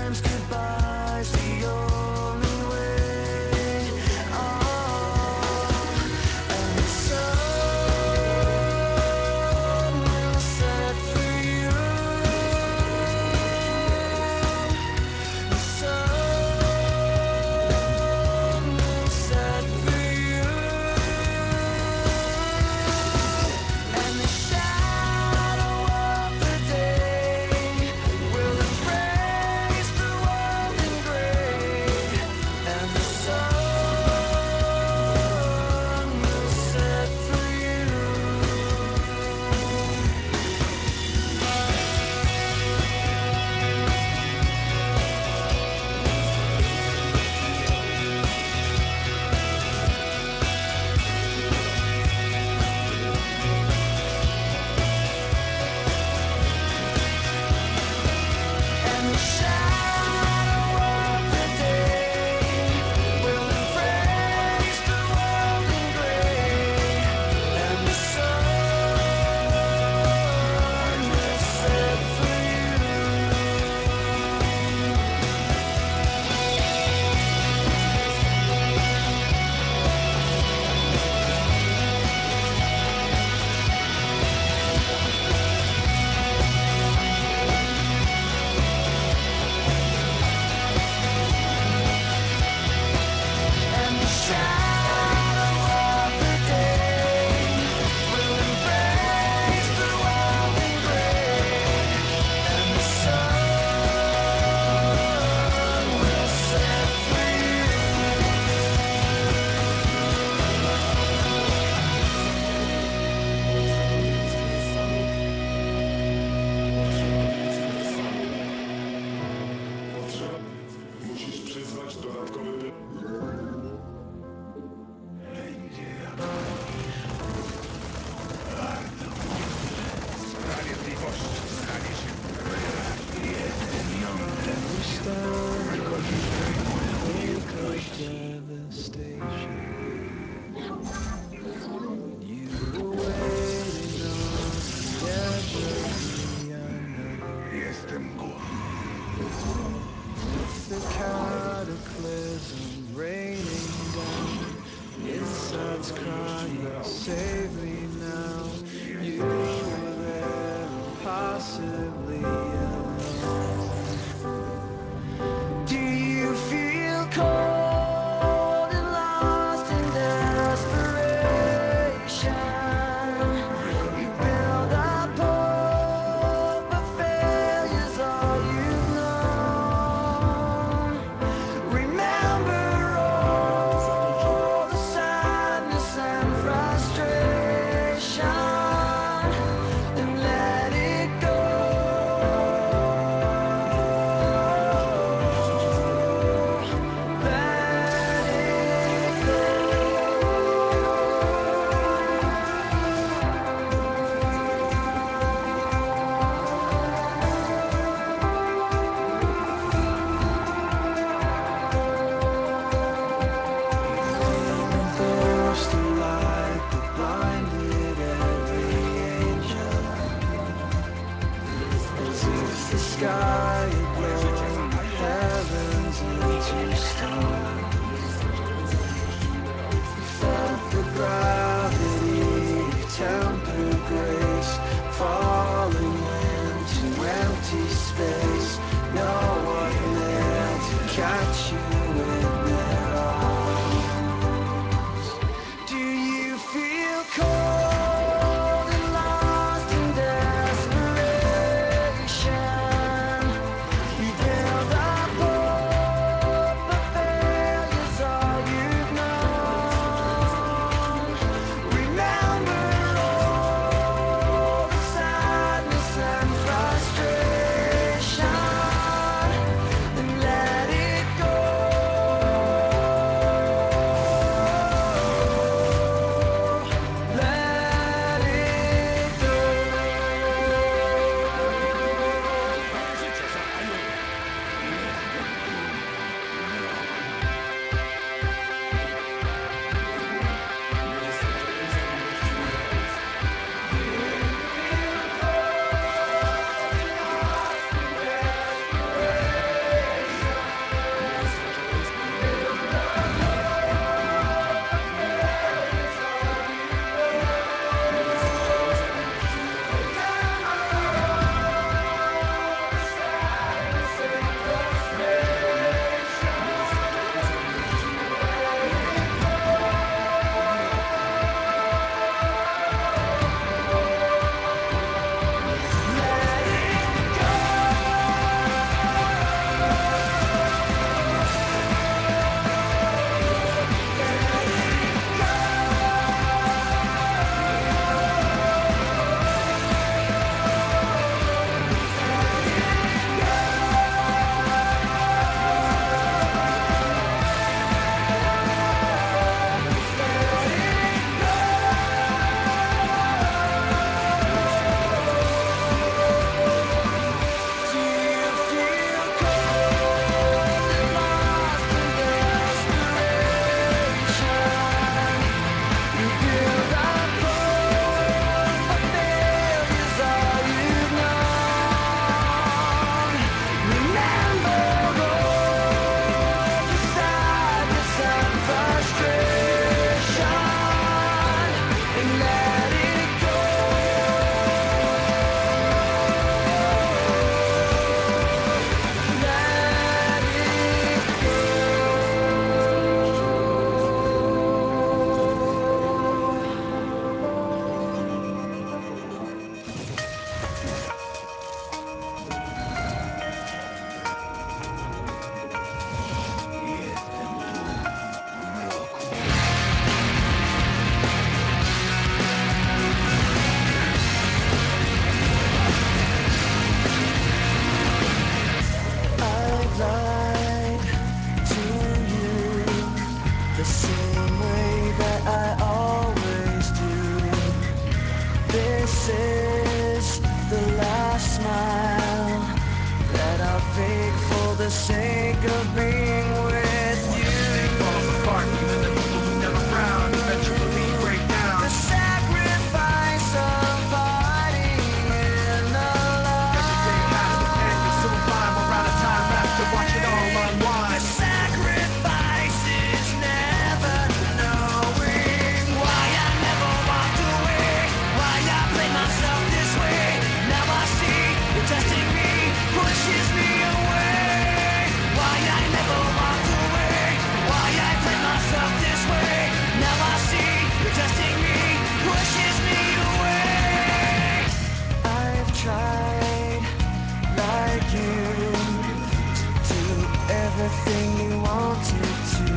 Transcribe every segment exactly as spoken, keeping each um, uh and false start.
Frustration, and let it go. fake for the sake of being with you. Everything falls apart, even the people who never frown eventually break down. The sacrifice of partying in the light. Everything has to end, you'll soon find we're out of time left to watch it all The unwind. sacrifice is never knowing why I never walked away, why I played myself this way. Now I see you're testing me, pushes me away. Why I never walked away, why I played myself this way. Now I see you're testing me, pushes me away. I've tried like you to do everything you wanted to.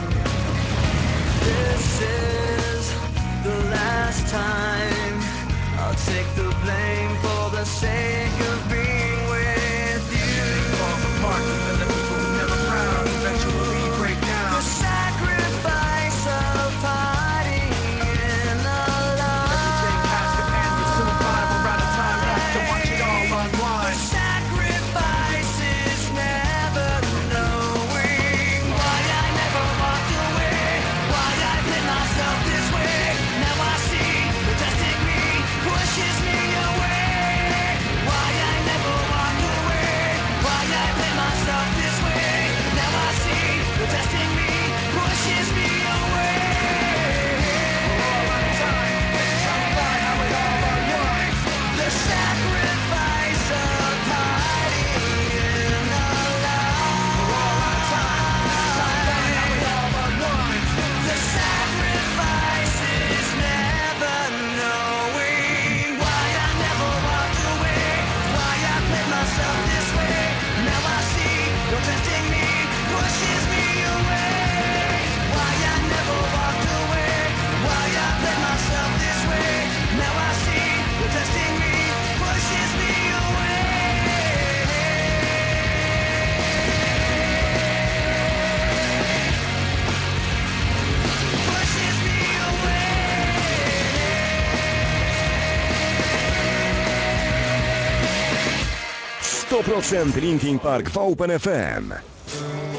This is the last time I'll take the blame for the sake of being with you. Everything falls apart, even the people who never frown eventually break down. The sacrifice of partying in the Everything has to end, you'll soon find we're out of time left to watch it all The unwind. sacrifice is never knowing why I never walked away, why I played myself this way. Now I see you're testing me, pushes me away. Why I never walked away, why I played myself this way. Now I see you're testing me, pushes me away. The sacrifice of partying in the light. The sacrifice is never knowing why I never walked away, why I played myself this way. Now I see you're testing me, pushes me away. Why I never walked away, why I played myself this way. Now I see you're testing me, pushes me away. Pushes me sto procent Linkin Park w Open F M.